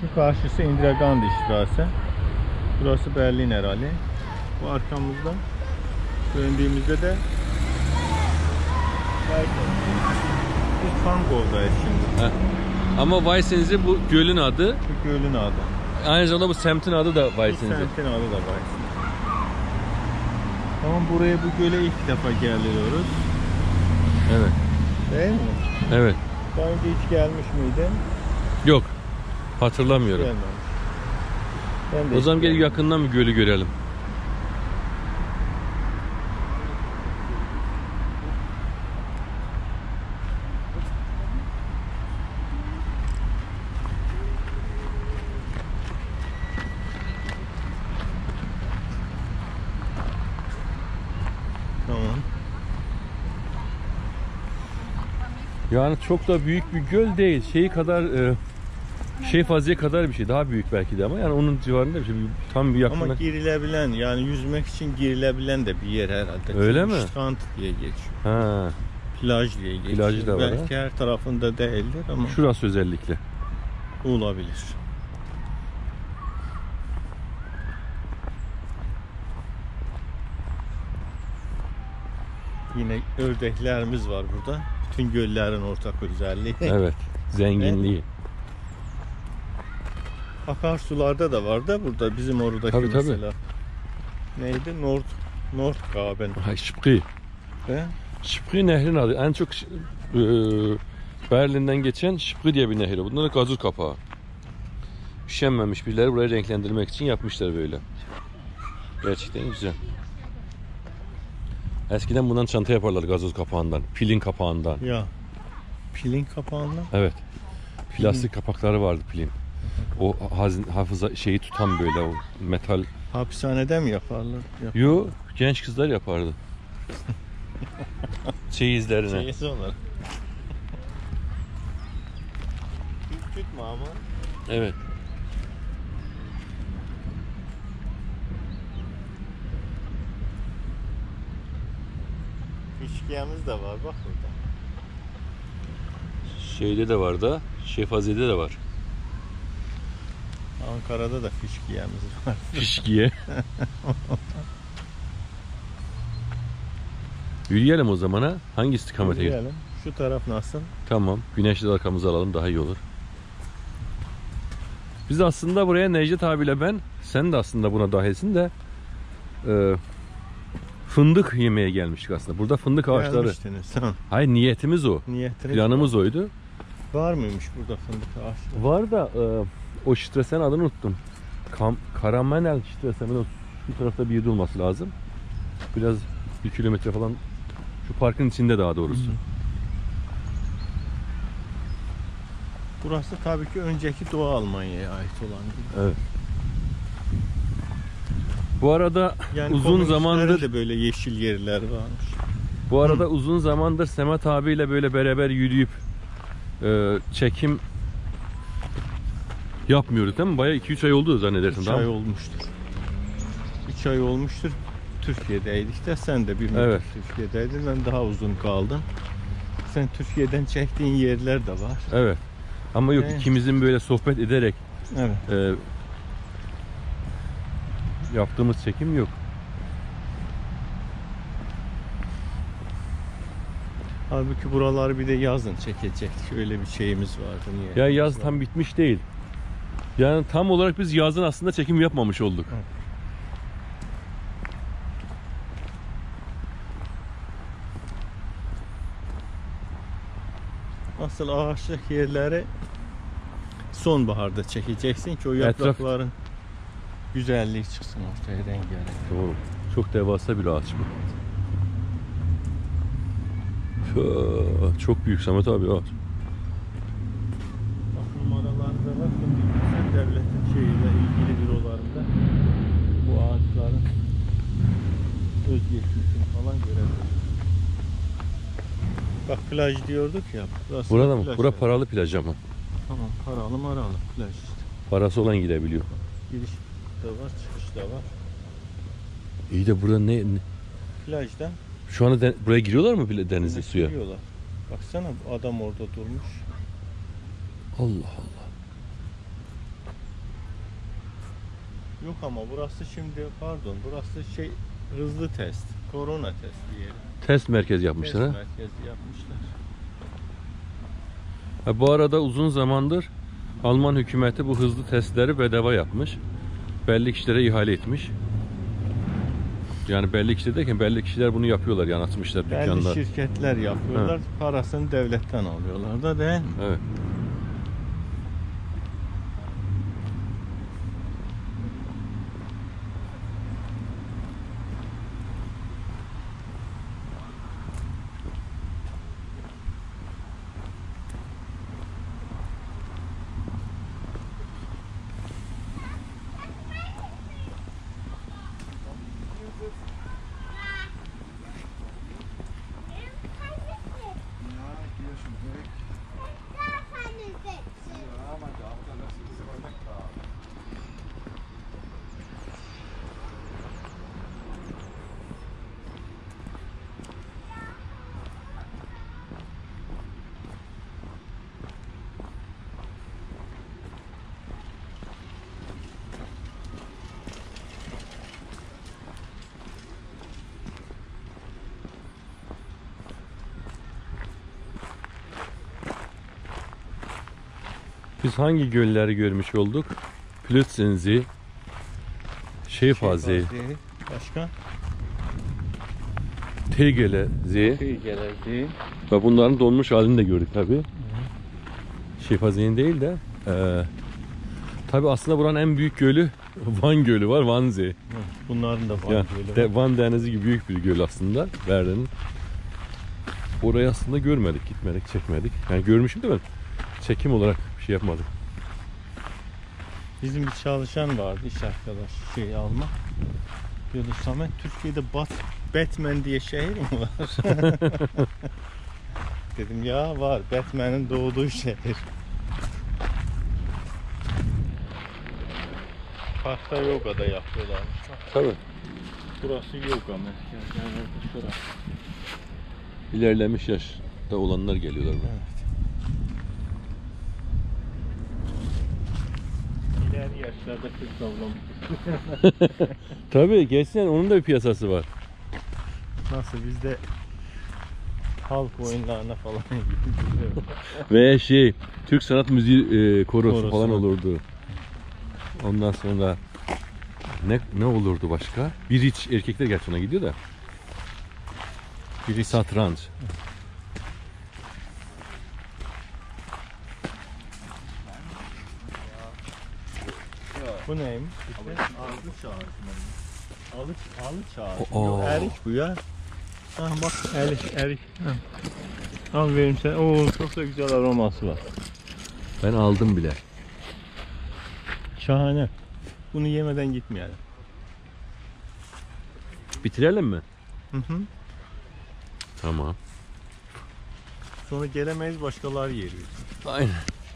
Şu karşısı Indira Gandhi Straße. Burası Berlin herhalde. Bu arkamızda döndüğümüzde de biz Pankov'dayız şimdi. Heh. Ama Weissensee bu gölün adı. Bu gölün adı. Aynı zamanda bu semtin adı da Bu Weissensee. semtin adı da Weissensee. Tamam, buraya bu göle ilk defa geliyoruz. Evet. Değil mi? Evet. Daha önce hiç gelmiş miydin? Yok. Hatırlamıyorum. Gelmemiş. Ben de O zaman hiç gel gelmedim. yakından bir gölü görelim. Tamam. Yani çok da büyük bir göl değil. Şeyi kadar Faziye kadar bir şey. Daha büyük belki de ama yani onun civarında bir şey. Tam bir yakına. Ama girilebilen, yani yüzmek için girilebilen de bir yer herhalde. Öyle mi? Strand diye geçiyor. Ha. Plaj diye geçiyor. Plajı da var, belki her tarafında değildir ama Şurası özellikle. olabilir. Yine ördeklerimiz var burada. Bütün göllerin ortak özelliği. Evet. Zenginliği. Akarsularda da var da burada bizim oradaki Tabii, tabii. mesela. Neydi? Nordgraben. Hay Spree. He? Spree nehrin adı. En çok Berlin'den geçen Spree diye bir nehir. Bunlar da gazoz kapağı. Üşenmemiş birileri burayı renklendirmek için yapmışlar böyle. Gerçekten güzel. Eskiden bundan çanta yaparlar gazoz kapağından, pilin kapağından. Ya. Pilin kapağında. Evet. Plastik kapakları vardı pilin. O hafıza şeyi tutan böyle o metal. Hapishanede mi yaparlar? Yo, genç kızlar yapardı. Çeyizlerine. Çeyiz olarak. Tutma ama. Evet. Fişkiyemiz de var bak burada. Şeyde de var da, Şehfaziye'de de var. Ankara'da da fişkiyemiz var. Fişkiye. Yürüyelim o zaman ha. Hangi istikamete gidelim? Yürüyelim. Şu taraf nasıl? Tamam. Güneşli arkamızı alalım daha iyi olur. Biz aslında buraya Necdet abiyle ben, sen de aslında buna dahilsin de fındık yemeye gelmiştik aslında. Burada fındık ağaçları. Gelmiştiniz. Tamam. Hayır, niyetimiz o. Niyetiniz Planımız oydu. var mıymış burada fındık ağaçları? Var da o Stresen adını unuttum. Karamenel Stresen. Şu tarafta bir yerde olması lazım. Biraz 1 kilometre falan. Şu parkın içinde daha doğrusu. Hı. Burası tabii ki önceki Doğu Almanya'ya ait olan. Evet. Bu arada Yani uzun zamandır de böyle yeşil yerler varmış. Bu arada uzun zamandır Semet abiyle böyle beraber yürüyüp çekim yapmıyoruz değil mi? Bayağı 2-3 ay oldu zannedersin. 3 tamam. ay olmuştur. 3 ay olmuştur. Türkiye'deydik de sen de bir müddet Evet. Türkiye'deydin. Ben daha uzun kaldım. Sen Türkiye'den çektiğin yerler de var. Evet. Ama yok, Evet. ikimizin böyle sohbet ederek Evet. yaptığımız çekim yok. Halbuki buraları bir de yazın çekecektik. Öyle bir şeyimiz vardı. Niye? Ya yaz tam bitmiş değil. Yani tam olarak biz yazın aslında çekim yapmamış olduk. Evet. Asıl ağaçlık yerleri sonbaharda çekeceksin ki o yaprakların güzelliği çıksın ortaya, rengarenk. Doğru. Çok devasa bir ağaç bu. Çok büyük Samet abi ağaç. Bakın numaralarda var. Sen devletin şeyiyle ilgili bürolarında bu ağaçların özgeçmişini falan görebilirsin. Bak plaj diyorduk ya. Burada mı? plaj Bura yani. paralı plaj ama. Tamam, paralı maralı plaj işte. Parası olan gidebiliyor. Giriş de var, çıkış da var. İyi de burada ne? Plajda Şu anda buraya giriyorlar mı bile denize, suya? giriyorlar. Baksana bu adam orada durmuş. Allah Allah. Yok ama burası şimdi pardon burası şey hızlı test. Korona testi yeri. Test merkezi yapmışlar Test ha. merkezi yapmışlar. Ha, bu arada uzun zamandır Alman hükümeti bu hızlı testleri bedava yapmış. Belli kişilere ihale etmiş. Yani belli kişiler derken belli kişiler bunu yapıyorlar, yani atmışlar Belli dükkanlar. şirketler yapıyorlar. Parasını devletten alıyorlar da değil mi? Evet. Biz hangi gölleri görmüş olduk? Plötzensee, Schäfersee, Başka? Tegernsee Geldi. ve bunların donmuş halini de gördük tabi. Schäfersee'nin değil de tabi aslında buranın en büyük gölü Van Gölü var, Wannsee. Bunların da var. Yani Van Denizi gibi büyük bir göl aslında, Verden'in. Orayı aslında görmedik, gitmedik, çekmedik. Yani görmüşüm de ben çekim olarak bir şey yapmadım. Bizim bir çalışan vardı, iş arkadaş Alman. Diyordu Samet, Türkiye'de Batman diye şehir mi var? Dedim ya var, Batman'in doğduğu şehir. Parkta yoga da yapıyorlarmış. Tabii. Burası yoga merkezi. Yani şurası. İlerlemiş yaşta olanlar geliyorlar buraya. Evet. İleri yaşlarda kız tavlamış. Tabii gerçekten onun da bir piyasası var. Nasıl bizde halk oyunlarına falan gidiyor. Ve Türk sanat müziği korosu falan var. olurdu. Ondan sonra ne olurdu başka? Biriç, erkekler gerçi ona gidiyor da. Biri satranç. Bu neymiş? Ardı çağrı. Alı çağrı. Oo. Erik bu ya. Ha bak erik. Ha. Al vereyim sen. Oo çok da güzel aroması var. Ben aldım bile. Şahane. Bunu yemeden gitmeyelim. Bitirelim mi? Hı hı. Tamam. Sonra gelemeyiz başkaları yeriyor. Aynen.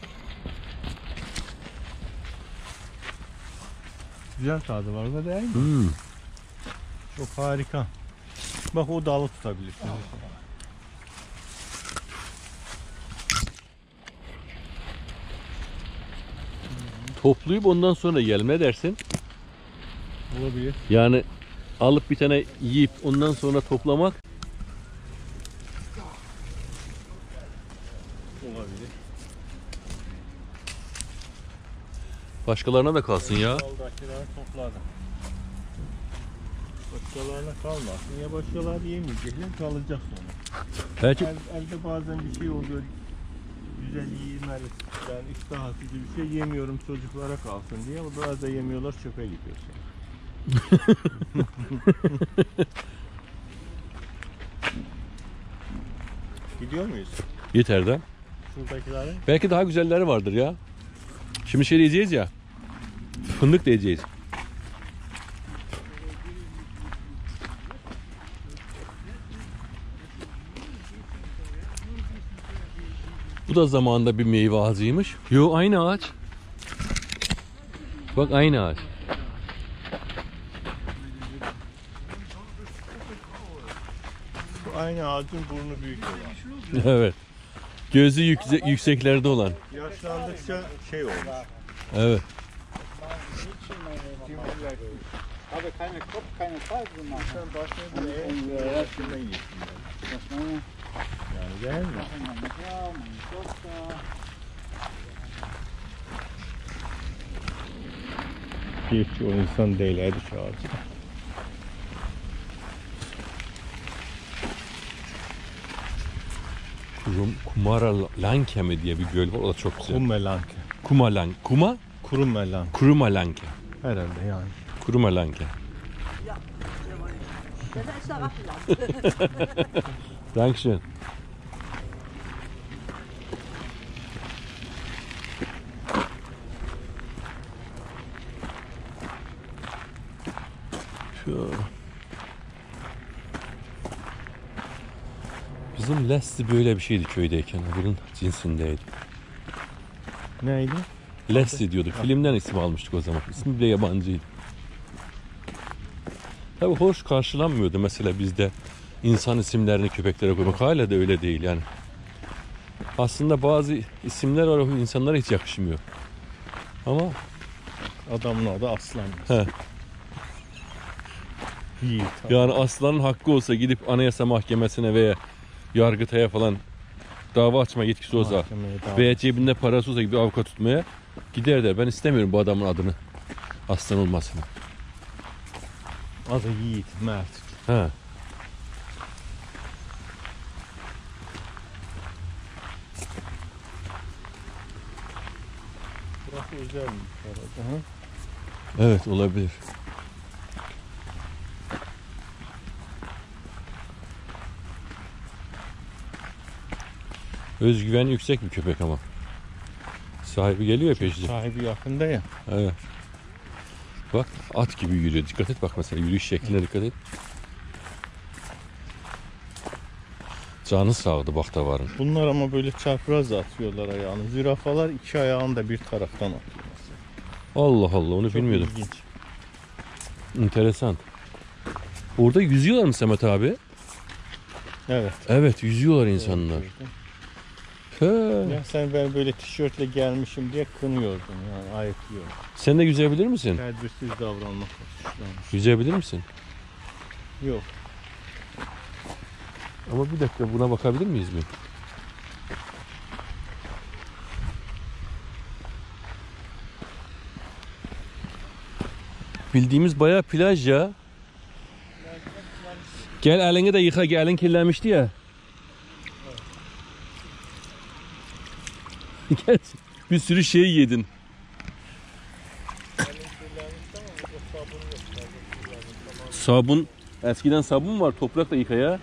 Güzel tadı var da değil mi? Hmm. Çok harika. Bak o dalı tutabilirsin. Toplayıp ondan sonra yiyelim, ne dersin? Olabilir. Yani alıp bir tane yiyip ondan sonra toplamak. Olabilir. Başkalarına da kalsın ya. Daldakiler topladım. Başkalarına kalmasın. Ya başkaları yemeyecekler, kalacak sonra. Belki Elde bazen bir şey oluyor. Güzel yiyilmeli. Yani iştah açıcı bir şey yemiyorum çocuklara kalsın diye. O biraz da yemiyorlar, çöpe gidiyor sonra. Gidiyor muyuz? yeter de. Şuradakilerin. Belki daha güzelleri vardır ya. Şimdi şey diyeceğiz ya. Fındık diyeceğiz. Bu da zamanında bir meyve ağacıymış. Yo, aynı ağaç. Bak, aynı ağaç. Şu aynı ağacın burnu büyük olan. Evet. Gözü yükseklerde olan. Yaşlandıkça şey olmuş. Evet. Aber keine Kopf, keine Pause machen. Sen başına bile yaşına yesin. Yani değil mi? Gerçi o insan değil, hadi çağırdı. Kumaranke mi diye bir göl var. O da çok güzel. Kumelanke. Kuma? Kurumelanke. Kurumalanke. Herhalde yani. Kurumalanke. Das ist der Raffeland. Dankeschön. Şu. Bizim Leslie böyle bir şeydi köydeyken. Bunun cinsindeydi. Neydi? Leslie diyorduk. Filmden isim almıştık o zaman. İsmi bile yabancıydı. Tabii hoş karşılanmıyordu mesela bizde insan isimlerini köpeklere koymak. Hala da öyle değil yani. Aslında bazı isimler var, o insanlara hiç yakışmıyor. Ama Adamın adı Aslan. he, Yiğit. yani aslanın hakkı olsa gidip Anayasa Mahkemesi'ne veya Yargıtay'a falan dava açma yetkisi olsa Mahkemeye davet. veya cebinde parası olsa gibi avukat tutmaya gider der. Ben istemiyorum bu adamın adını, aslan olmasını. Adı Yiğit, Mert. He. Burası özelmiş herhalde. Ha? Evet, olabilir. Özgüven yüksek bir köpek ama. Sahibi geliyor peşinde. Sahibi yakında ya. Evet. Bak at gibi yürüyor. Dikkat et bak mesela yürüyüş şekline dikkat et. Canı sağdı bak da varın. Bunlar ama böyle çapraz atıyorlar ayağını. Zürafalar iki ayağını da bir taraftan atıyor mesela. Allah Allah, onu Çok bilmiyordum. ilginç. Enteresan. Orada yüzüyorlar mı Samet abi? Evet. Evet, yüzüyorlar insanlar. He. Ya sen ben böyle tişörtle gelmişim diye kınıyordun yani, ayıklıyordun. Sen de yüzebilir misin? Tedbirsiz davranmak suçlanmış. Yüzebilir misin? Yok. Ama bir dakika, buna bakabilir miyiz bir? Bildiğimiz bayağı plaj ya. Gel elini de yıka, elin kirlenmişti ya. Gel, bir sürü şey yedin. Sabun, eskiden sabun var, toprakla yıka ya.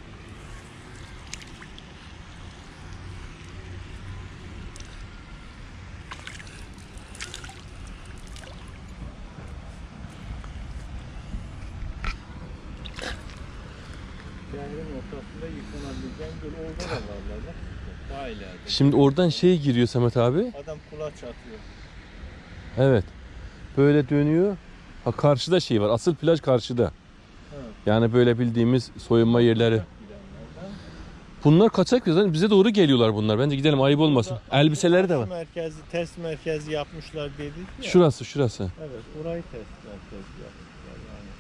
Şehrin ortasında yıkanabileceğin bir orada da varlar bak. Daha ileride. Şimdi oradan şey giriyor Samet abi. Adam kulaç atıyor. Evet. Böyle dönüyor. Ha, karşıda şey var. Asıl plaj karşıda. Evet. Yani böyle bildiğimiz soyunma yerleri. Gidenlerden. Bunlar kaçak yazan. Bize doğru geliyorlar bunlar. Bence gidelim, ayıp olmasın. Elbiseleri de var. Test merkezi yapmışlar dedik ya. Şurası. Evet, burayı test merkezi yapmışlar yani.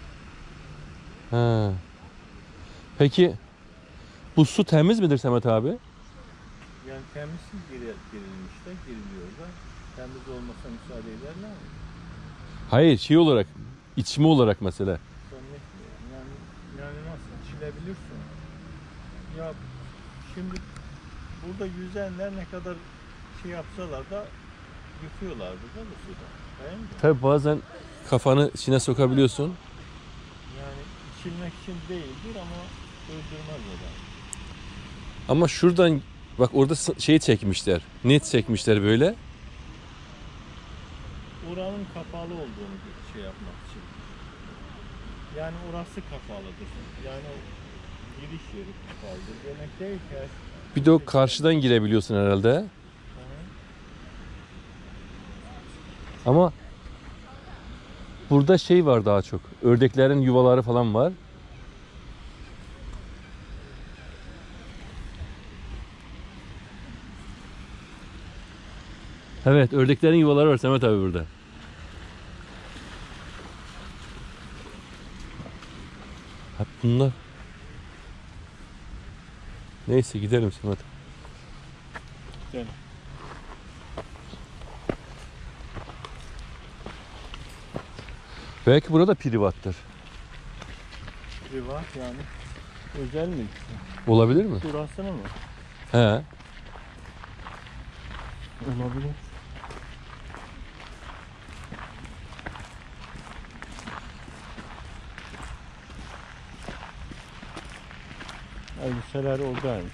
Ha. Peki bu su temiz midir Samet abi? Yani temizsiz girilmiş de giriliyor da temiz olmasa müsaade ederler mi? Hayır, şey olarak, içme olarak mesela. Zannetmiyorum. Yani nasıl içilebilirsin? Ya şimdi burada yüzenler ne kadar şey yapsalar da yıkıyorlardı da bu suda. Değil mi? Tabi bazen kafanı içine sokabiliyorsun. Yani içilmek için değildir ama öldürmez o da. Ama şuradan bak, orada şey çekmişler. Net çekmişler böyle. Oranın kapalı olduğunu şey yapmak için. Yani orası kapalıdır. Yani o giriş yeri kapalıdır. Demek değil ki. Bir de o karşıdan girebiliyorsun herhalde. Hı. Ama burada şey var daha çok. Ördeklerin yuvaları falan var. Evet, ördeklerin yuvaları var Samet abi burada. Hep bunlar. Neyse gidelim Samet. Gidelim. Belki burada privattır. Privat yani. Özel mülk. Olabilir mi? Burasını mı? He. Olabilir. Elbiseler oradaymış.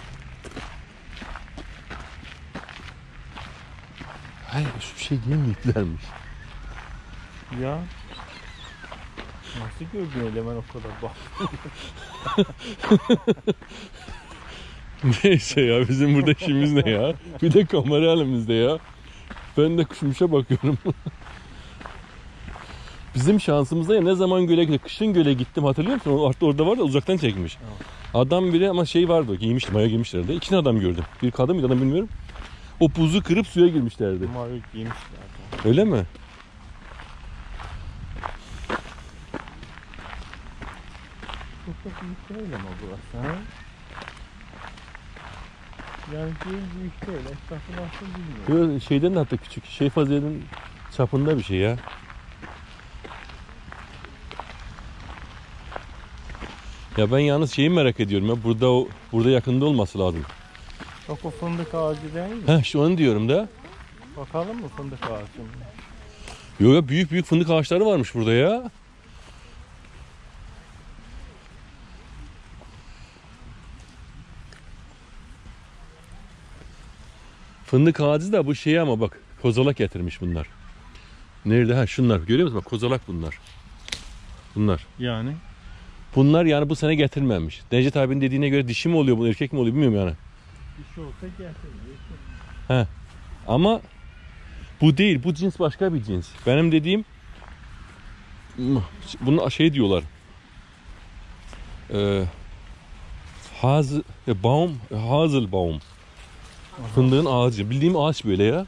Hayır şu şey değil mi iplermiş? Ya. Nasıl gördün öyle ben o kadar bak. Neyse ya bizim burada işimiz ne ya? Bir de kamera elimizde ya. Ben de kuşmuşa bakıyorum. Bizim şansımızda ya ne zaman göle gittim. Kışın göle gittim hatırlıyor musun? Orada var da uzaktan çekmiş. Evet. Adam biri ama şey vardı giymişti maya giymişlerdi. İki tane adam gördüm. Bir kadın bir adam bilmiyorum. O buzu kırıp suya girmişlerdi. Mavi giymişler. Öyle mi? Çok büyük değil ama burası ha. Yani büyük değil. Etrafı nasıl bilmiyorum. Böyle şeyden de hatta küçük. Şey Fazilet'in çapında bir şey ya. Ya ben yalnız şeyi merak ediyorum ya. Burada yakında olması lazım. Bak o fındık ağacı değil mi? Heh şu onu diyorum da. Bakalım mı fındık ağacı? Yok ya büyük büyük fındık ağaçları varmış burada ya. Fındık ağacı da bu şey ama bak kozalak getirmiş bunlar. Nerede? Ha şunlar görüyor musun? Bak kozalak bunlar. Bunlar. Yani Bunlar yani bu sene getirmemiş. Necdet abinin dediğine göre dişi mi oluyor bu erkek mi oluyor bilmiyorum yani. bir şey olsa getirir. Ama bu değil. Bu cins başka bir cins. Benim dediğim bunu şey diyorlar. Hazelbaum. Fındığın ağacı. Bildiğim ağaç böyle ya.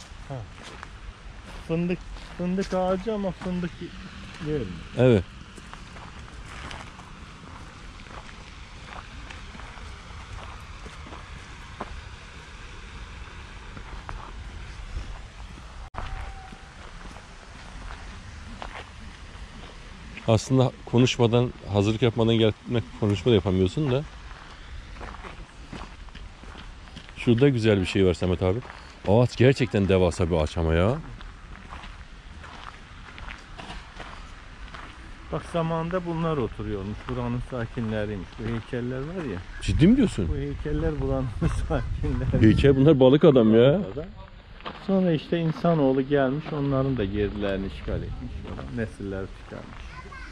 Fındık ağacı ama fındık değil mi? Evet. Aslında konuşmadan, hazırlık yapmadan gelmek konuşma da yapamıyorsun da. Şurada güzel bir şey var Samet abi. Ağaç gerçekten devasa bir ağaç ama ya. Bak zamanında bunlar oturuyormuş. Buranın sakinleriymiş. Bu heykeller var ya. Ciddi mi diyorsun? Bu heykeller buranın sakinleri. Heykel bunlar balık adam ya. Sonra işte insanoğlu gelmiş onların da yerlerini işgal etmiş. Nesiller çıkarmış.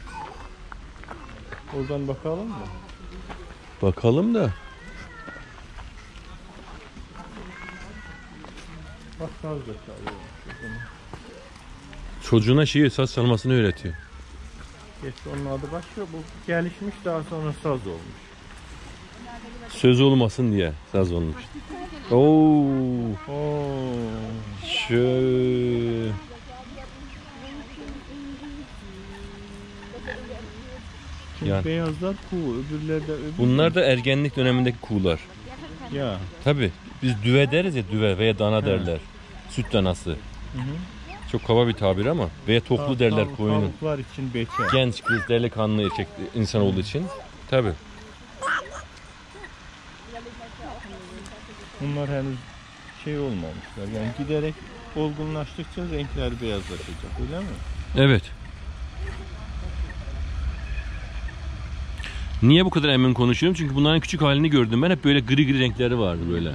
Oradan bakalım mı? Bakalım da. Bak saz da çalıyor. Çocuğuna şeyi saz çalmasını öğretiyor. Geçti onun adı başka. Bu gelişmiş daha sonra saz olmuş. Söz olmasın diye saz olmuş. Oo, Oo. şöyle. Şimdi Yani. beyazlar kuğu, öbürleri de öbür. Bunlar da ergenlik dönemindeki kuğular. Ya. Tabi biz düve deriz ya düve veya dana He. derler. Süt danası. Hı hı. Çok kaba bir tabir ama veya toklu derler koyunun. Tavuklar için bekar. Genç kız delikanlı erkek insan olduğu için. Tabi. Bunlar henüz şey olmamışlar. Yani giderek olgunlaştıkça renkler beyazlaşacak, öyle mi? Evet. Niye bu kadar emin konuşuyorum? Çünkü bunların küçük halini gördüm. Ben hep böyle gri gri renkleri vardı böyle.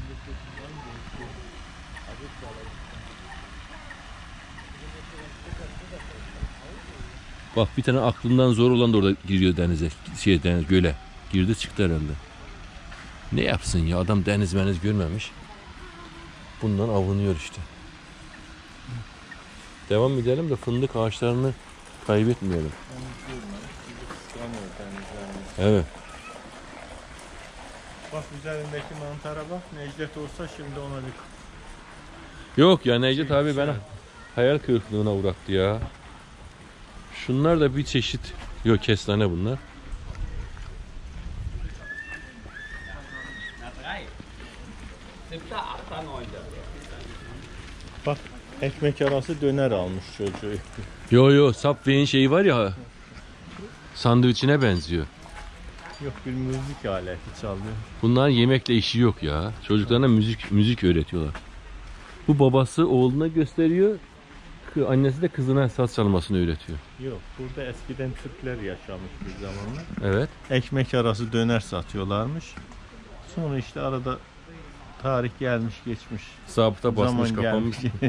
Bak bir tane aklından zor olan da orada giriyor denize. Deniz göle. Girdi çıktı herhalde. Ne yapsın ya adam deniz görmemiş. Bundan avunuyor işte. Devam edelim de fındık ağaçlarını kaybetmeyelim. Evet. Bak üzerindeki mantara bak. Necdet olsa şimdi ona bir... Yok ya Necdet abi beni hayal kırıklığına uğrattı ya. Şunlar da bir çeşit. Yok kestane bunlar. Bak ekmek arası döner almış çocuğu. Yo Subway'in şeyi var ya, sandviçine benziyor. Yok, bir müzik aleti çalıyor. Bunların yemekle işi yok ya. Çocuklarına müzik öğretiyorlar. Bu babası oğluna gösteriyor. Annesi de kızına saz çalmasını öğretiyor. Yok, burada eskiden Türkler yaşamış bir zamanlar. Evet. Ekmek arası döner satıyorlarmış. Sonra işte arada tarih gelmiş geçmiş. Zabıta basmış, Zaman kapanmış. gelmiş.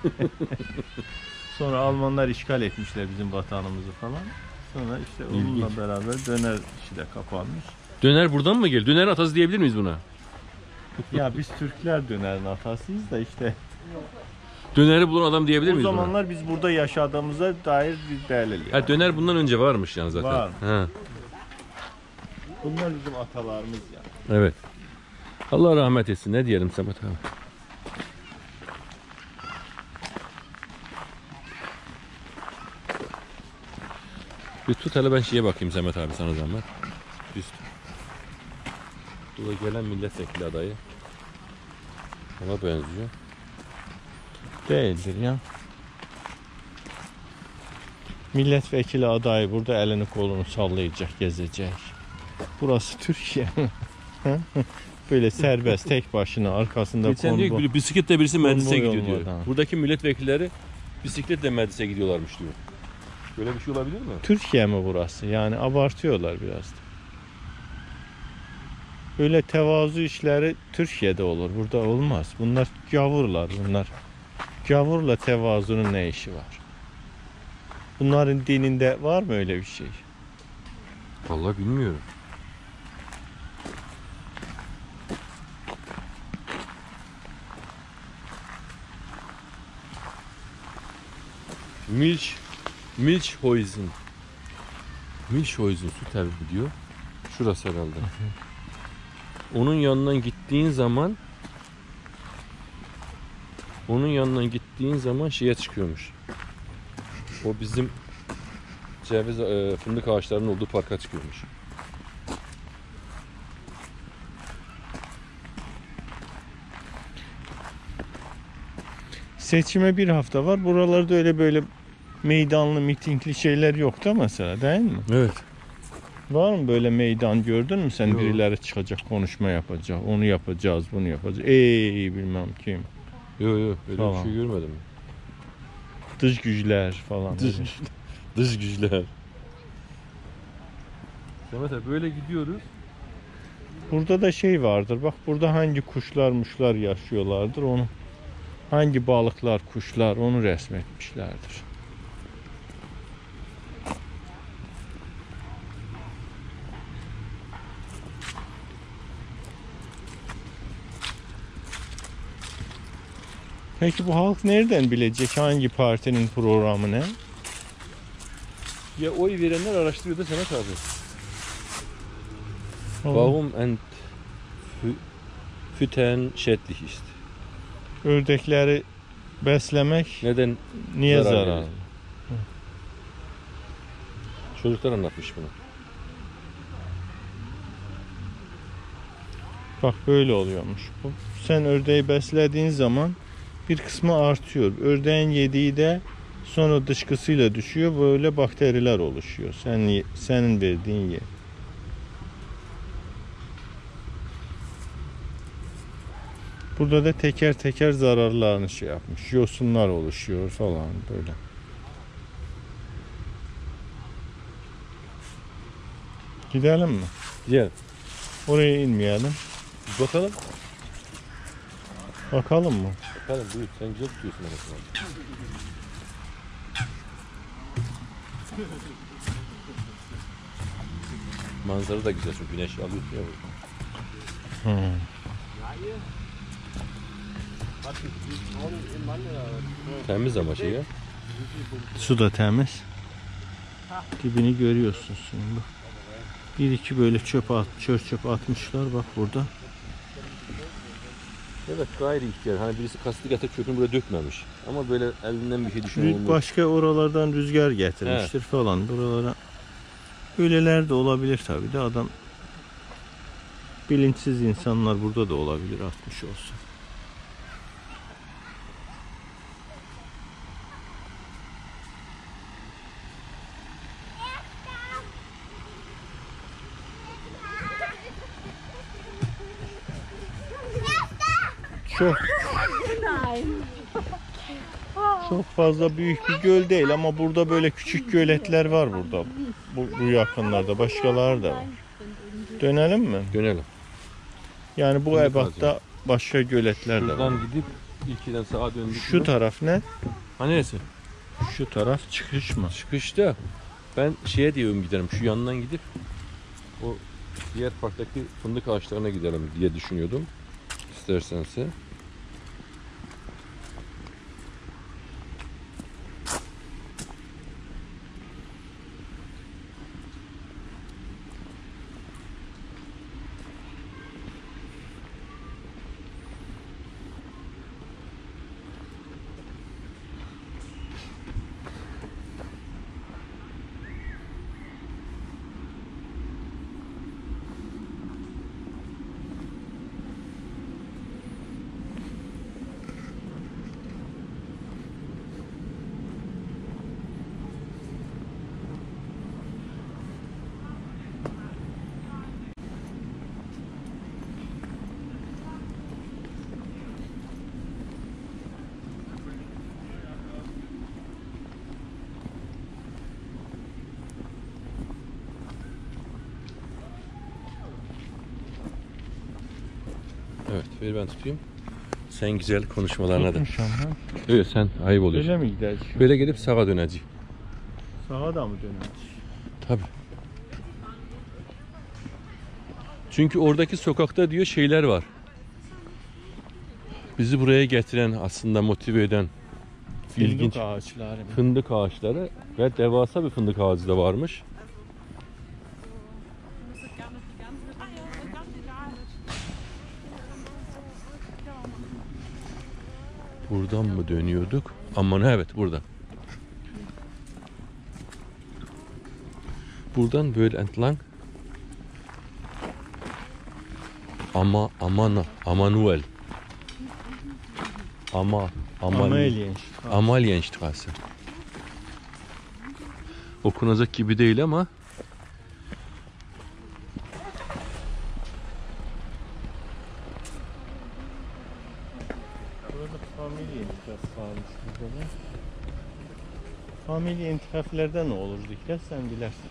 Sonra Almanlar işgal etmişler bizim vatanımızı falan. Sonra işte onunla İlginç. beraber döner işi de kapanmış. Döner buradan mı geliyor? Döner atası diyebilir miyiz buna? Ya biz Türkler dönerin atasıyız da işte. Döneri bulan adam diyebilir O miyiz buna? zamanlar biz burada yaşadığımıza dair bir delil. Yani. Ha, döner bundan önce varmış yani zaten. Var. Ha, Bunlar bizim atalarımız yani. evet. Allah rahmet etsin. Ne diyelim Samet abi? Bir tut hele, ben şeye bakayım Samet abi, sana zahmet. Düz tut. Burada gelen milletvekili adayı. Ona benziyor. Değildir ya. Milletvekili adayı burada elini kolunu sallayacak, gezecek. Burası Türkiye. Böyle serbest, tek başına arkasında Geçen diyor konvoy. ki bisikletle birisi meclise konvoy gidiyor diyor. olmadan. Buradaki milletvekilleri bisikletle meclise gidiyorlarmış diyor. Böyle bir şey olabilir mi? Türkiye mi burası? Yani abartıyorlar biraz da. Böyle tevazu işleri Türkiye'de olur. Burada olmaz. Bunlar gavurlar bunlar. Gavurla tevazunun ne işi var? Bunların dininde var mı öyle bir şey? Vallahi bilmiyorum. Milchhäusen. Milchhäusen süt evi diyor. Şurası herhalde. Onun yanından gittiğin zaman şeye çıkıyormuş. O bizim ceviz, fındık ağaçlarının olduğu parka çıkıyormuş. Seçime bir hafta var. Buralarda öyle böyle meydanlı, mitingli şeyler yok da mesela, değil mi? Evet. Var mı böyle meydan, gördün mü sen? Yok. Birileri çıkacak, konuşma yapacak. Onu yapacağız, bunu yapacağız. Ey bilmem kim. Yok öyle bir Tamam. şey görmedim. Dış güçler falan. Dış güçler. Mesela böyle gidiyoruz. Burada da şey vardır. Bak burada hangi kuşlar yaşıyorlardır onu. Hangi balıklar, kuşlar onu resmetmişlerdir. Peki bu halk nereden bilecek hangi partinin programı ne? Ya oy verenler araştırıyor da Samet abi. Warum and füttern schädlich ist? Ördekleri beslemek Neden niye zarar zararlı? verir? Çocuklar anlatmış bunu. Bak böyle oluyormuş bu. Sen ördeği beslediğin zaman bir kısmı artıyor. Ördeğin yediği de sonra dışkısıyla düşüyor. Böyle bakteriler oluşuyor. Senin verdiğin yer. Burada da teker teker zararlarını şey yapmış. Yosunlar oluşuyor falan böyle. Gidelim mi? Gel. Oraya inmeyelim. Bakalım. Bakalım mı? Bakalım buyur. Sen güzel tutuyorsun mesela. Manzara da güzel çünkü güneş alıyor ya. Temiz ama şey ya. Su da temiz. Dibini görüyorsun şimdi. Bir iki böyle çöp atmışlar bak burada. Evet, gayri ihtiyar. Hani birisi kastı getirip çöpünü buraya dökmemiş. Ama böyle elinden bir şey düşünülmüş. Başka oralardan rüzgar getirmiştir falan buralara. Öyleler de olabilir tabii de adam bilinçsiz insanlar burada da olabilir atmış olsun. Çok Nein. çok fazla büyük bir göl değil ama burada böyle küçük göletler var burada. Bu yakınlarda başkaları da var. Dönelim mi? Dönelim. Yani bu Şimdi ebatta başka göletler de var. Şuradan gidip ilkiden sağa döndük. Şu taraf ne? Ha neresi? Şu taraf çıkış mı? Çıkışta ben şeye diyorum giderim. Şu yandan gidip o diğer parktaki fındık ağaçlarına gidelim diye düşünüyordum. İstersense. Evet, ver ben tutayım. Sen güzel konuşmalarına da. Evet, sen ayıp oluyorsun. Öyle mi gideceğiz? Böyle gelip sağa döneceğiz. Sağa da mı döneceğiz? Tabii. Çünkü oradaki sokakta diyor şeyler var. Bizi buraya getiren, aslında motive eden ilginç Fındık ağaçları. fındık ağaçları ve devasa bir fındık ağacı da varmış. Buradan mı dönüyorduk? Aman evet, buradan. Buradan böyle entlang. Amanuel. Amalienstraße. Okunacak gibi değil ama Burada Familientraff varmış burada da. Familientraff'lerde ne olur dikkat sen bilersin.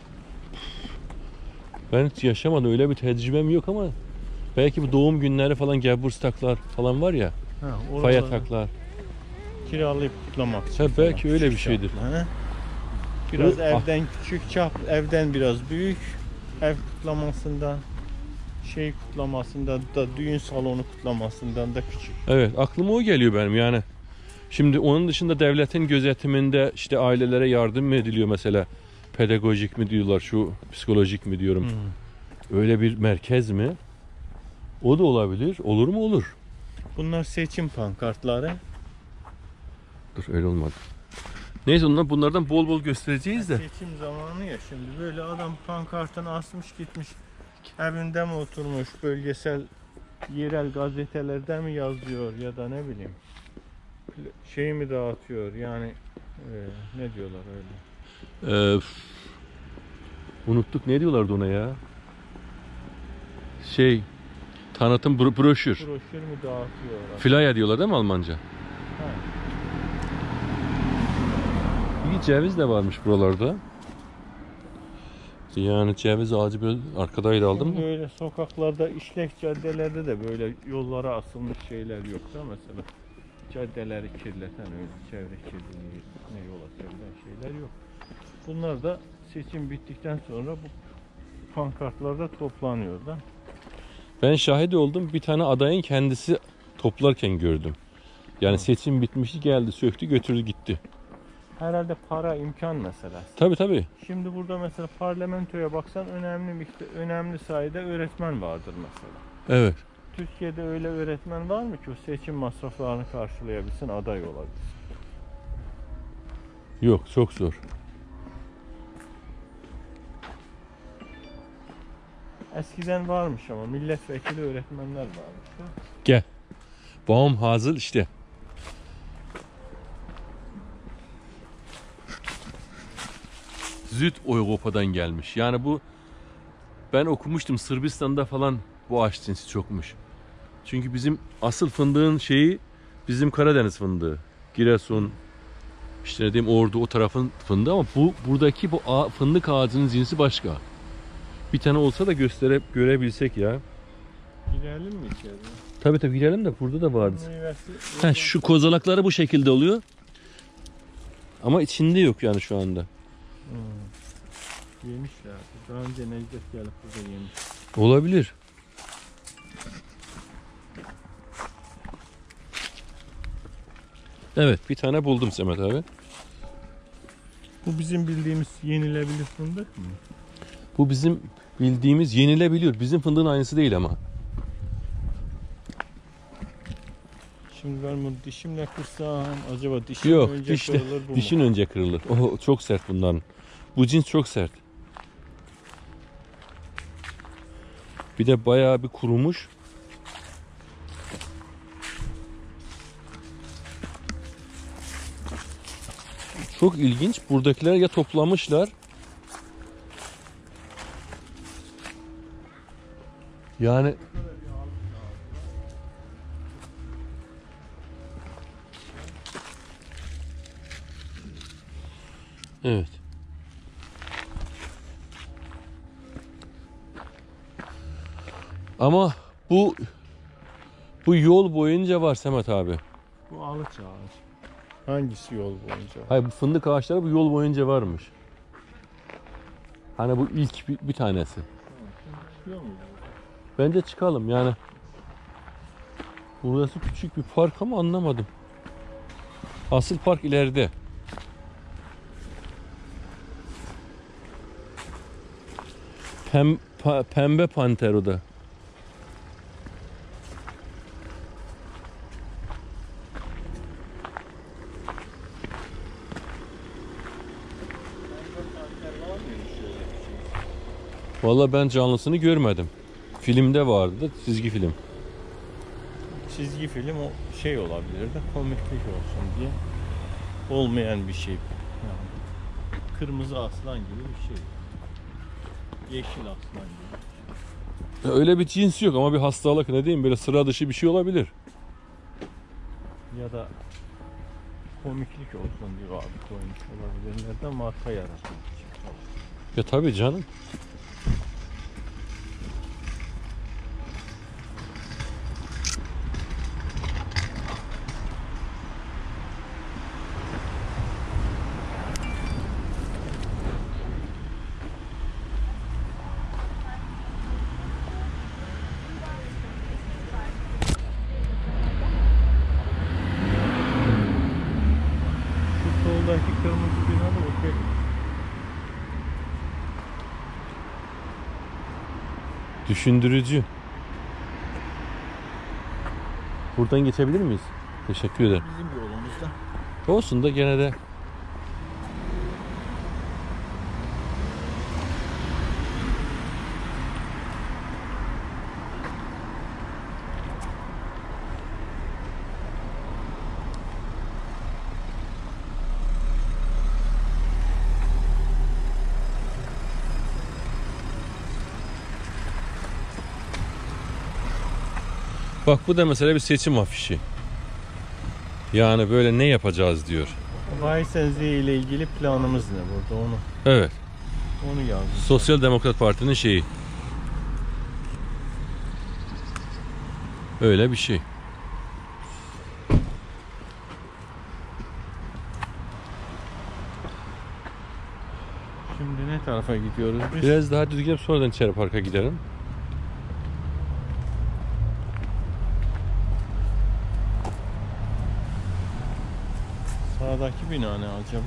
ben hiç yaşamadım, öyle bir tecrübem yok ama belki bu doğum günleri falan, Geburtstaglar falan var ya, Ha, Feiertaglar. kiralayıp kutlamak için. Ha, belki falan, öyle küçük bir şeydir. çaplı, he? Biraz Bu- evden küçük çap, evden biraz büyük. Ev kutlamasında, şey kutlamasında da, düğün salonu kutlamasından da küçük. Evet, aklıma o geliyor benim yani. Şimdi onun dışında devletin gözetiminde işte ailelere yardım mı ediliyor mesela? Pedagojik mi diyorlar, şu psikolojik mi diyorum. Öyle bir merkez mi? O da olabilir. Olur mu? Olur. Bunlar seçim pankartları. Dur, öyle olmadı. Neyse, bunlardan bol bol göstereceğiz de. Seçim zamanı ya şimdi, böyle adam pankartını asmış gitmiş, evinde mi oturmuş, bölgesel yerel gazetelerde mi yazıyor ya da ne bileyim şey mi dağıtıyor yani, ne diyorlar öyle. Unuttuk, ne diyorlardı ona ya? Tanıtım broşür. Broşür mü dağıtıyor? Flyer diyorlar değil mi Almanca? Ha. İyi, ceviz de varmış buralarda. Yani ceviz ağacı böyle arkadaydı, aldım mı? Böyle sokaklarda, işlek caddelerde de böyle yollara asılmış şeyler yok da mesela. Caddeleri kirleten, öyle çevre kirliliği ne yol açabilen şeyler yok. Bunlar da seçim bittikten sonra bu pankartlarda toplanıyor da. Ben şahit oldum. Bir tane adayın kendisi toplarken gördüm. Yani seçim bitmişti, geldi, söktü, götürdü, gitti. Herhalde para, imkan meselesi. Tabii tabii. Şimdi burada mesela parlamentoya baksan önemli sayıda öğretmen vardır mesela. Evet. Türkiye'de öyle öğretmen var mı ki o seçim masraflarını karşılayabilsin, aday olabilsin? Yok, çok zor. Eskiden varmış ama milletvekili öğretmenler varmış. Gel. Baum hazır işte. Süd-Avrupa'dan gelmiş. Yani bu, ben okumuştum, Sırbistan'da falan bu ağaç cinsi çokmuş. Çünkü bizim asıl fındığın şeyi bizim Karadeniz fındığı. Giresun, işte ne diyeyim Ordu o tarafın fındığı ama buradaki bu fındık ağacının cinsi başka. Bir tane olsa da görebilsek ya. Girelim mi içeri? Tabii girelim de burada da vardı. Meyvesi. Şu kozalakları bu şekilde oluyor. Ama içinde yok yani şu anda. Yemişler. Daha önce Necdet gelip burada yemiş. Olabilir. Evet, bir tane buldum Semet abi. Bu bizim bildiğimiz yenilebilir fındık mı? Bu bizim bildiğimiz yenilebiliyor. Bizim fındığın aynısı değil ama. Şimdi ben bunu dişimle kırsam acaba dişim Yok, önce kırılır bu dişin mu? önce kırılır. O çok sert bundan. Bu cins çok sert. Bir de bayağı bir kurumuş. Çok ilginç. Buradakiler ya toplamışlar. Yani evet. Ama bu yol boyunca var Semet abi. Bu alıç ağacı. Hangisi yol boyunca? Hayır, bu fındık ağaçları bu yol boyunca varmış. Hani bu ilk bir tanesi. Çıkıyor mu? Bence çıkalım yani. Burası küçük bir park ama anlamadım. Asıl park ileride. Pembe panter o da. Vallahi ben canlısını görmedim. Filmde vardı da çizgi film. Çizgi film o şey olabilir de komiklik olsun diye olmayan bir şey. Yani kırmızı aslan gibi bir şey. Yeşil aslan gibi. Öyle bir cins yok ama bir hastalık ne diyeyim böyle sıra dışı bir şey olabilir. Ya da komiklik olsun diye abi koymuş olabilirler de marka yaratmak için. Ya tabii canım. Şu soldaki kırmızı bina da okey. Düşündürücü. Buradan geçebilir miyiz? Teşekkür ederim. Bizim yolumuzda. Olsun da gene de. Bak bu da mesela bir seçim afişi. Yani böyle ne yapacağız diyor. Vaysenzi ile ilgili planımız ne burada onu Evet. yazmış. Sosyal Demokrat Parti'nin şeyi. Öyle bir şey. Şimdi ne tarafa gidiyoruz biz? Biraz daha düz gidip sonradan içeri parka gidelim. Sağdaki bina ne acaba?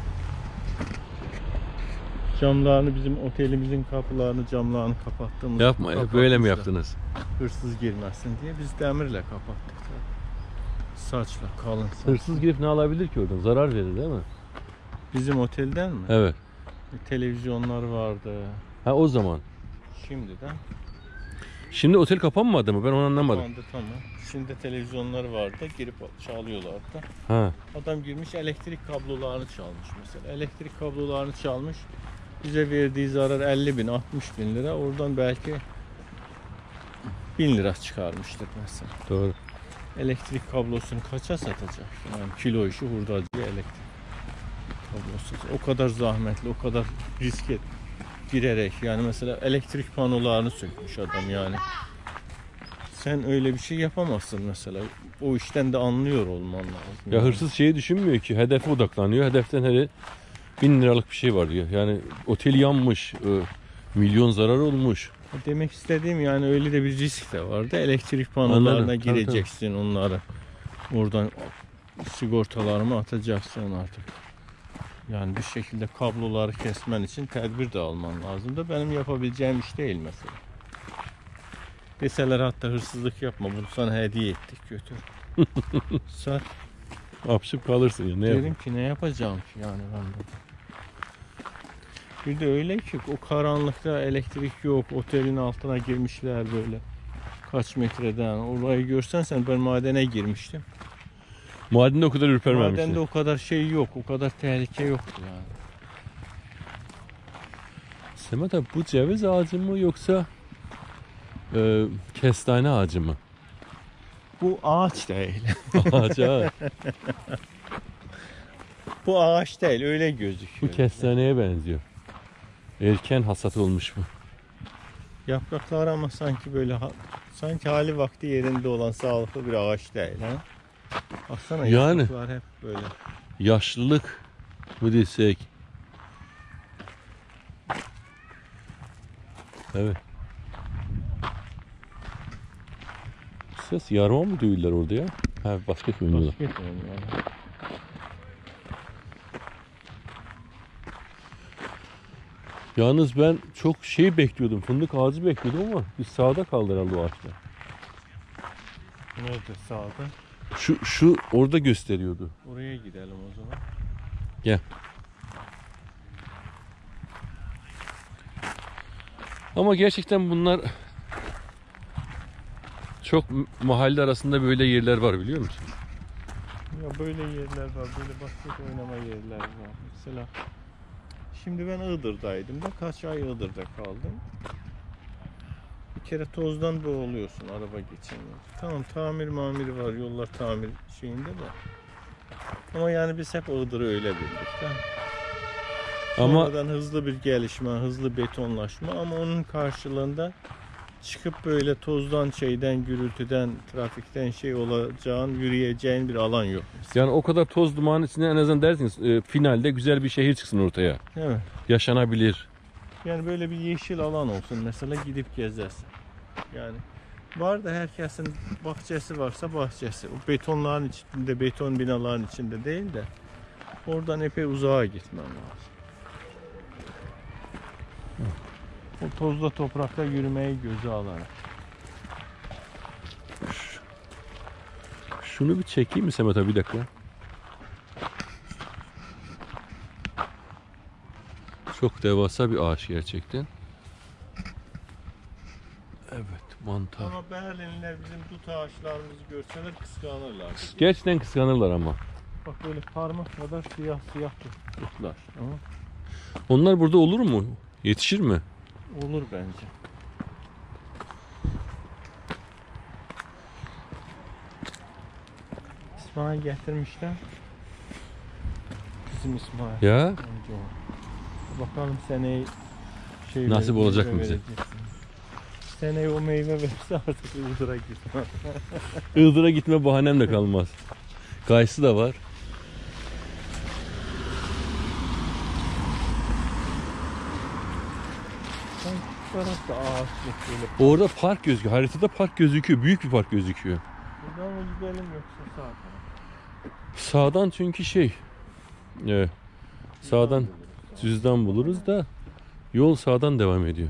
Camlarını bizim otelimizin kapılarını camlarını kapattığımız. Yapma ya, böyle mi yaptınız? Hırsız girmesin diye biz demirle kapattık. Saçla kalın saç. Hırsız girip ne alabilir ki oradan? Zarar verir değil mi? Bizim otelden mi? Evet. Televizyonlar vardı. Ha o zaman. Şimdiden. Şimdi otel kapanmadı mı? Ben onu anlamadım. Kapandı, tamam. Şimdi televizyonlar vardı. Girip çalıyorlardı. Ha. Adam girmiş elektrik kablolarını çalmış mesela. Elektrik kablolarını çalmış. Bize verdiği zarar 50 bin, 60 bin lira. Oradan belki 1000 lira çıkarmıştır mesela. Doğru. Elektrik kablosunu kaça satacak? Yani kilo işi hurdacıya elektrik kablosu. O kadar zahmetli, o kadar riske girerek, yani mesela elektrik panolarını sökmüş adam yani. Sen öyle bir şey yapamazsın mesela. O işten de anlıyor olman lazım. Ya yani. hırsız şeyi düşünmüyor ki, hedefe odaklanıyor. Hedeften hele 1000 liralık bir şey var diyor. Yani otel yanmış, milyon zarar olmuş. Demek istediğim yani öyle de bir risk de vardı. Elektrik panolarına Anladım, tabii, gireceksin onları. Oradan sigortalarımı atacaksın artık. Yani bir şekilde kabloları kesmen için tedbir de alman lazım da benim yapabileceğim iş değil mesela. Deseler hatta hırsızlık yapma, bunu sana hediye ettik, götür. Sat. Apşıp kalırsın ya. Ne Derim yapayım? ki ne yapacağım ki yani ben de. Bir de öyle ki o karanlıkta elektrik yok, otelin altına girmişler böyle kaç metreden. Orayı görsen sen, ben madene girmiştim. Madende o kadar ürpermemişsin. Madende o kadar şey yok, o kadar tehlike yoktu yani. Semet abi, bu ceviz ağacı mı yoksa kestane ağacı mı? Bu ağaç değil. Ağaç ağaç. Bu ağaç değil, öyle gözüküyor. Bu kestaneye benziyor. Erken hasat olmuş bu. Yapraklar ama sanki böyle sanki hali vakti yerinde olan sağlıklı bir ağaç değil ha. Baksana Yani. yapraklar hep böyle. Yaşlılık mı desek? Evet. Ses yarma mı duyuyorlar orada ya? Ha, basket mi oynuyorlar? Basket oynuyor. Yalnız ben çok şey bekliyordum. Fındık ağacı bekliyordum ama biz sağda kaldı herhalde o ağaçlar. Nerede sağda? Şu orada gösteriyordu. Oraya gidelim o zaman. Gel. Ama gerçekten bunlar çok mahalle arasında böyle yerler var, biliyor musun? Ya böyle yerler var, böyle basket oynama yerler var. Mesela şimdi ben Iğdır'daydım da kaç ay Iğdır'da kaldım. Bir kere tozdan boğuluyorsun araba geçemiyor. Tamam, tamir var, yollar tamir şeyinde de. Ama yani biz hep Iğdır'ı öyle bildik. Ama Sonradan hızlı bir gelişme, hızlı betonlaşma ama onun karşılığında çıkıp böyle tozdan, şeyden, gürültüden, trafikten şey olacağın, yürüyeceğin bir alan yok. yani o kadar toz dumanın içinde en azından dersiniz finalde güzel bir şehir çıksın ortaya. Evet. Yaşanabilir. Yani böyle bir yeşil alan olsun mesela, gidip gezersin. Yani var da herkesin bahçesi varsa bahçesi. O betonların içinde, beton binaların içinde değil de oradan epey uzağa gitmen lazım. O tozda toprakta yürümeyi göze alarak. Şunu bir çekeyim mi Semet abi, bir dakika? Çok devasa bir ağaç gerçekten. Evet, mantar. Ama Berlinliler bizim dut ağaçlarımızı görseler kıskanırlar. Gerçekten kıskanırlar ama. Bak böyle parmak kadar siyah siyah dutlar. Ama Onlar burada olur mu? Yetişir mi? olur bence. İsmail getirmişler. Bizim İsmail. Ya Önce o. Bakalım seneye şey nasip meyve olacak mı bize? vereceksin. Seneye o meyve verirse artık Iğdır'a gitmem. Iğdır'a gitme bahanem de kalmaz. Kayısı da var. Sanki bu tarafta ağaçlık böyle. Orada park gözüküyor. Haritada park gözüküyor. Büyük bir park gözüküyor. Buradan mı gidelim yoksa sağ tarafa? Sağdan çünkü şey. Evet. Sağdan düzden buluruz da yol sağdan devam ediyor.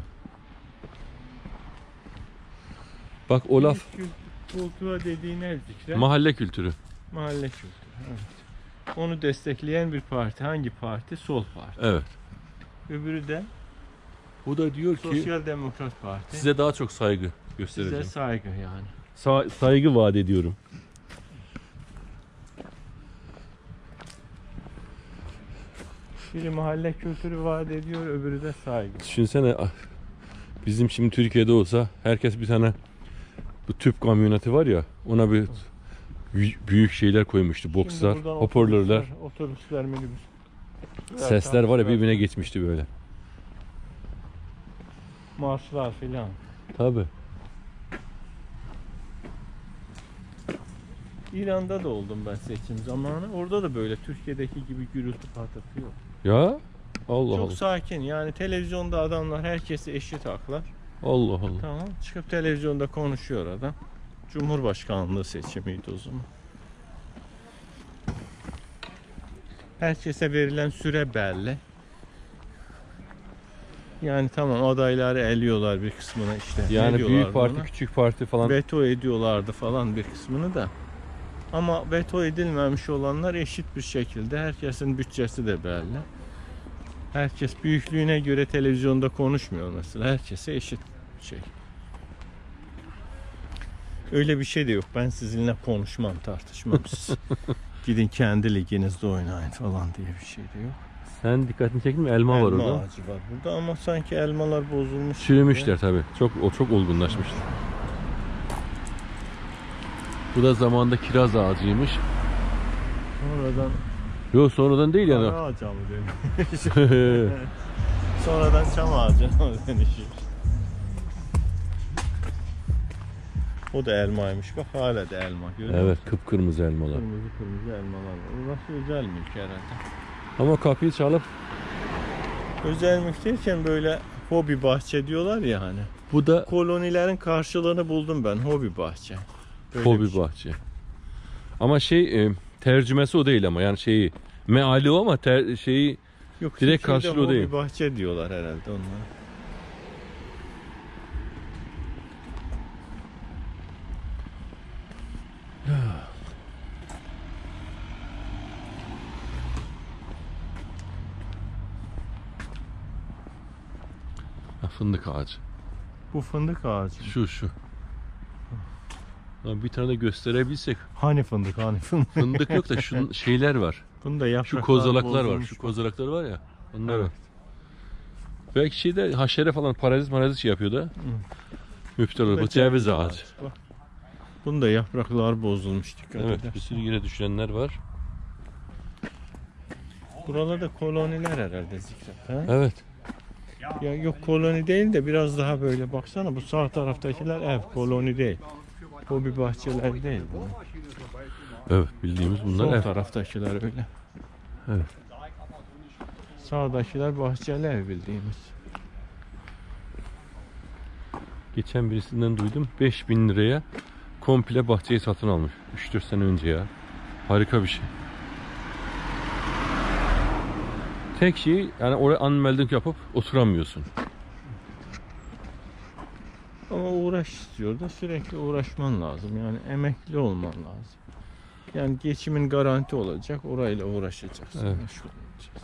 Bak o laf Kultura dediğin el zikre. mahalle kültürü. Mahalle kültürü. Evet. Onu destekleyen bir parti. Hangi parti? Sol parti. Evet. Öbürü de O da diyor ki Sosyal Demokrat Parti. size daha çok saygı Size göstereceğim. saygı yani. Saygı vaat ediyorum. Biri mahalle kültürü vaat ediyor, öbürü de saygı. Düşünsene bizim şimdi Türkiye'de olsa herkes bir tane Bu tüp kamyoneti var ya, ona bir büyük şeyler koymuştu. Bokslar, Şimdi buradan hoparlörler, otobüsler, minibüs. sesler var ya, birbirine geçmişti böyle. Marşlar filan. Tabi. İran'da da oldum ben seçim zamanı. Orada da böyle Türkiye'deki gibi gürültü patırtı yok. Ya Allah Çok Allah. sakin. Yani televizyonda adamlar herkesi eşit haklar. Allah Allah. Tamam. Çıkıp televizyonda konuşuyor adam. Cumhurbaşkanlığı seçimiydi o zaman. Herkese verilen süre belli. Yani tamam, adayları eliyorlar bir kısmını işte. Yani eliyorlar büyük parti, bunu. küçük parti falan. Veto ediyorlardı falan bir kısmını da. Ama veto edilmemiş olanlar eşit bir şekilde, herkesin bütçesi de belli. Herkes büyüklüğüne göre televizyonda konuşmuyor mesela. Herkese eşit şey. Öyle bir şey de yok. Ben sizinle konuşmam, tartışmam. Siz gidin kendi liginizde oynayın falan diye bir şey de yok. Sen dikkatini çektin mi? Elma var orada. Elma ağacı var burada ama sanki elmalar bozulmuş. Çürümüşler tabi. Çok olgunlaşmışlar. Bu da zamanında kiraz ağacıymış. Sonradan Yok, sonradan değil yani. kara ağacı mı dönüyor? Sonradan çam ağacına dönüşüyor. O da elmaymış. Bak hala da elma. Görüyor Evet, musun? kıpkırmızı elmalar. Kırmızı elmalar var. Burası özel mülk herhalde. Ama kapıyı çalıp Özel mülk derken böyle hobi bahçe diyorlar ya hani. bu da Kolonilerin karşılığını buldum ben. Hobi bahçe. Böyle bir hobi şey. bahçe. Ama tercümesi o değil ama yani meali o ama şeyi Yok, direkt Türkiye'de karşılığı o değil. Hobi bahçe diyorlar herhalde onlara. fındık ağacı. Bu fındık ağacı. Şu. Lan bir tane de gösterebilsek. Hani fındık, hani fındık. Fındık yok da şu şeyler var. Bunda yapraklar Şu kozalaklar var. bozulmuş Şu bak. kozalaklar var ya. Onlar Evet. var. Belki haşere falan parazit şey yapıyor da. Müptel olur. Bu ceviz ağacı. Bak. Bunda yapraklar bozulmuş, dikkat Evet, edersen. bir sürü yine düşenler var. Buralarda koloniler herhalde Zikret. Ha? Evet. Ya yok, koloni değil de biraz daha böyle baksana, bu sağ taraftakiler ev, koloni değil. Hobi bahçeler değil bunlar. Evet, bildiğimiz bunlar Sol ev. taraftakiler öyle. Evet. Sağdakiler bahçeli ev bildiğimiz. Geçen birisinden duydum. 5.000 liraya komple bahçeyi satın almış. 3-4 sene önce ya. Harika bir şey. Tek şey yani oraya unmelding yapıp oturamıyorsun. Ama uğraş istiyor da, sürekli uğraşman lazım. Yani emekli olman lazım. Yani geçimin garanti olacak. Orayla uğraşacaksın. Evet. Meşgul olacaksın.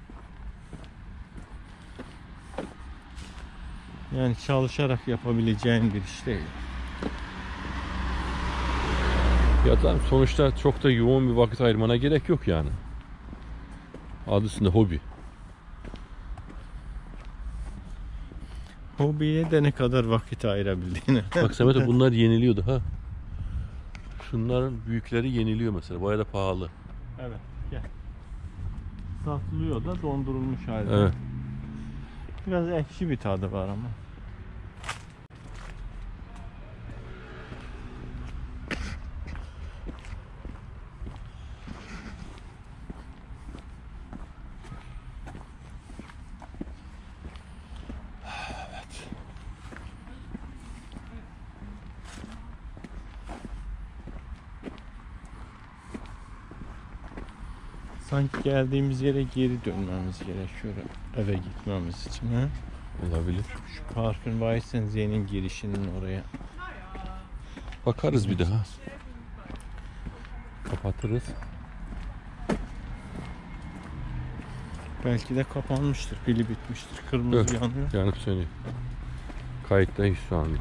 Yani çalışarak yapabileceğin bir iş değil. Ya tamam, sonuçta çok da yoğun bir vakit ayırmana gerek yok yani. Adı üstünde hobi. Hobiye de ne kadar vakit ayırabildiğini. Bak Samet, bunlar yeniliyordu ha. Şunların büyükleri yeniliyor mesela. Bayağı da pahalı. Evet, gel. Satılıyor da dondurulmuş halde. Evet. Biraz ekşi bir tadı var ama. Sanki geldiğimiz yere geri dönmemiz gerekiyor eve gitmemiz için. Ha? Olabilir. Şu parkın Weissensee'nin girişinin oraya. Bakarız bir daha. Kapatırız. Belki de kapanmıştır, pili bitmiştir, kırmızı Evet. yanıyor. Yanıp sönüyor. Kayıttayız şu an.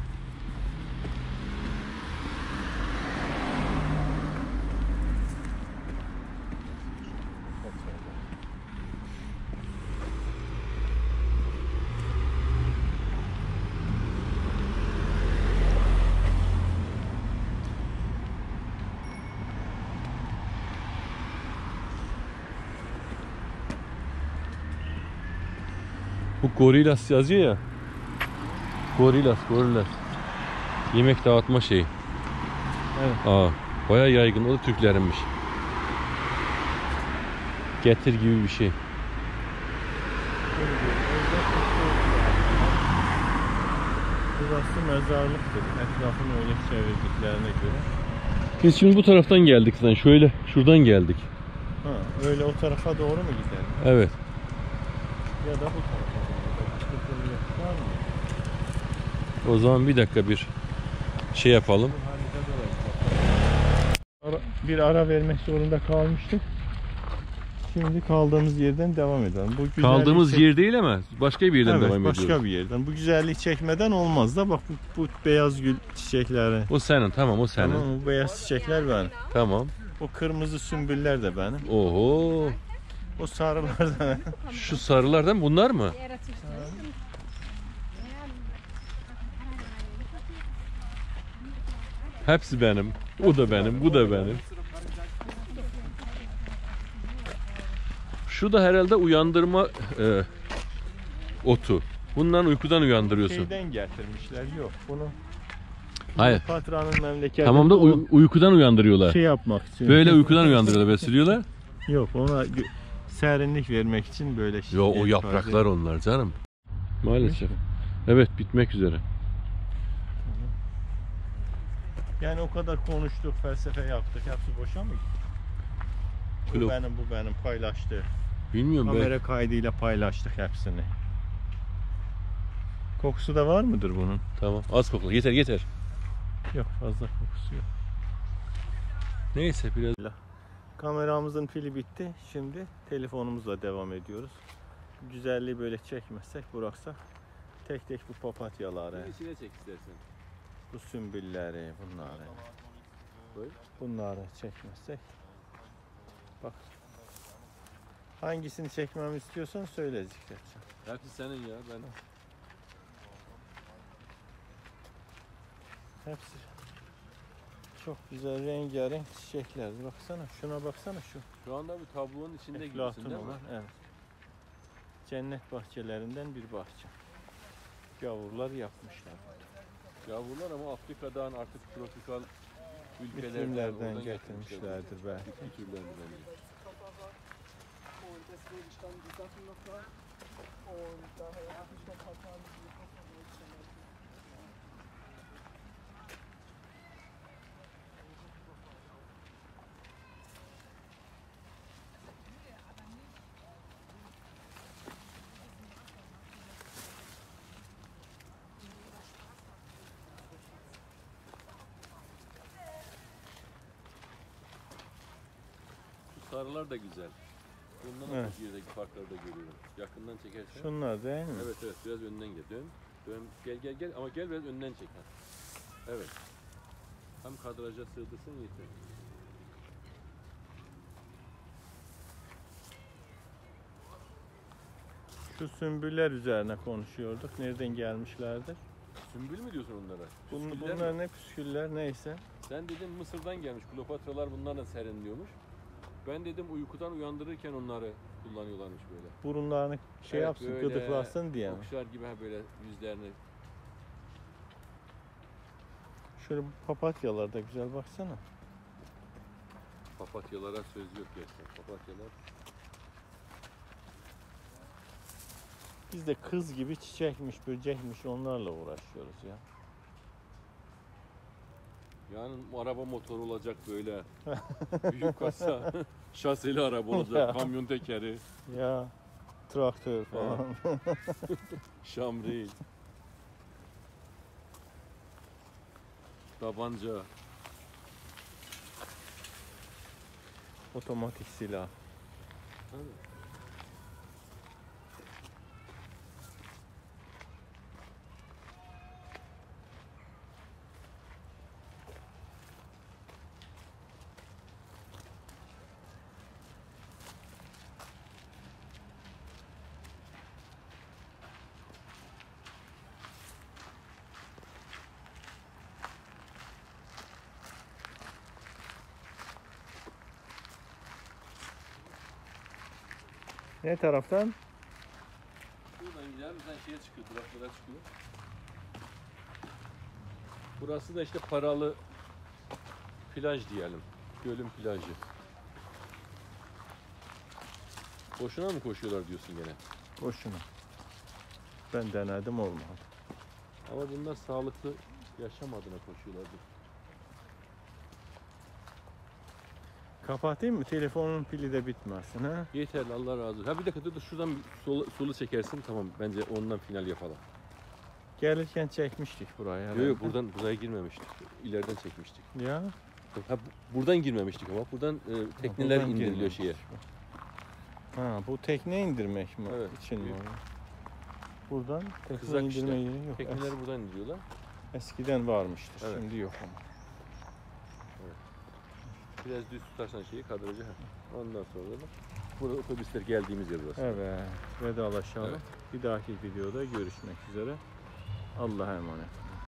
Bu Gorillas yazıyor ya. Gorillas. Yemek dağıtma şeyi. Evet. Aa, bayağı yaygın. O da Türklerinmiş. Getir gibi bir şey. Burası mezarlıktır. Etrafını öyle çevirdiklerine göre. Biz şimdi bu taraftan geldik zaten. Şöyle şuradan geldik. Ha, öyle o tarafa doğru mu gidelim? Evet. Ya da bu tarafa doğru. Başka türlü var mı? O zaman bir dakika bir şey yapalım. Bir ara vermek zorunda kalmıştık. Şimdi kaldığımız yerden devam edelim. Bu güzelliği Kaldığımız yer değil ama başka bir yerden evet, devam ediyoruz. başka bir yerden. Bu güzelliği çekmeden olmaz da bak bu beyaz gül çiçekleri. O senin, tamam, o senin. Tamam, bu beyaz çiçekler benim. Tamam. O kırmızı sümbüller de benim. Oho. O sarılar da benim. Şu sarılardan bunlar mı? Hepsi benim. O da benim, bu da benim. Şu da herhalde uyandırma otu. Bundan uykudan uyandırıyorsun. Şeyden getirmişler. Yok bunu Hayır. patronun memleketinde Tamam da uykudan uyandırıyorlar. şey yapmak için. Böyle uykudan uyandırıyorlar, besliyorlar. Yok ona serinlik vermek için böyle şey. Yo, o yapraklar onlar canım. Maalesef. Evet, bitmek üzere. Yani o kadar konuştuk, felsefe yaptık. Hepsi boşa mı gitti? Bu Klop. benim paylaştı. Bilmiyorum ben. Kamera kaydıyla paylaştık hepsini. Kokusu da var mıdır bunun? Tamam, az kokla. Yeter, yeter. Yok, fazla kokusu yok. Neyse biraz. Kameramızın pili bitti. Şimdi telefonumuzla devam ediyoruz. Güzelliği böyle çekmezsek, bıraksak tek tek bu papatyaları, İçine çek istersen. bu sümbülleri, bunları çekmezsek. Bak. Hangisini çekmemi istiyorsan söyle Zikretcan. Hepsi senin ya, ben. Hepsi çok güzel rengarenk çiçekler. Baksana, şuna baksana şu. Şu anda bir tablonun içinde gibisin Eflatun değil mi? olan, evet. Cennet bahçelerinden bir bahçe. Gavurlar yapmışlar. Yavrular ama Afrika'dan artık tropikal ülkelerden İklimlerden oradan getirmişlerdir belki. Bitki türlerini bence. Und deswegen standen die Sachen noch da. Und daher habe ich noch ein paar Tage mitgenommen. Şu sarılar da güzel. Bundan Evet. evet. Yerdeki farkları da görüyorum. Yakından çekersen. Şunlar değil mi? Evet evet, biraz önden gel. Dön. Dön. Gel ama gel biraz önden çek. Ha. Evet. Tam kadraja sığdırsın yeter. Şu sümbüller üzerine konuşuyorduk. Nereden gelmişlerdir? Sümbül mü diyorsun onlara? Püsküller Bunlar mi? ne püsküller neyse. Sen dedin Mısır'dan gelmiş. Kleopatralar bunlarla serinliyormuş. Ben dedim uykudan uyandırırken onları kullanıyorlarmış böyle. Burunlarını şey Evet, yapsın, böyle gıdıklasın diye mi? Okşar gibi ha böyle yüzlerini. Şöyle bu papatyalar da güzel baksana. Papatyalara söz yok gerçekten. Papatyalar. Biz de kız gibi çiçekmiş, böcekmiş onlarla uğraşıyoruz ya. Yani araba motoru olacak böyle. Büyük kasa. Şaseli araba olacak. Ya. Kamyon tekeri. Ya traktör falan. Şamril. Tabanca. Otomatik silah. Ne taraftan? Şuradan Buradan gider mi? Sen şeye çıkıyor, duraklara çıkıyor. Burası da işte paralı plaj diyelim. Gölün plajı. Boşuna mı koşuyorlar diyorsun gene? Boşuna. Ben denedim olmadı. Ama bunlar sağlıklı yaşam adına koşuyorlardı. Kapatayım mı? Telefonun pili de bitmesin ha. Yeterli, Allah razı olsun. Ha bir dakika dur şuradan bir solu çekersin, tamam, bence ondan final yapalım. Gelirken çekmiştik buraya. Yok yok, buradan buraya girmemiştik. İleriden çekmiştik. Ya. Ha, buradan girmemiştik ama buradan tekneler buradan indiriliyor girmemiş. şeye. Ha, bu tekne indirmek mi? Evet. İçin mi? Büyük. Buradan tekne Kızak indirme işte. yeri yok. Tekneleri buradan indiriyorlar. Eskiden varmıştır. Evet. Şimdi yok ama. Biraz düz tutarsan şeyi, kadrajı. Ondan sonra da burada otobüsler geldiğimiz yer burası. Evet. Vedalaşalım. Evet. Bir dahaki videoda görüşmek üzere. Allah'a emanet.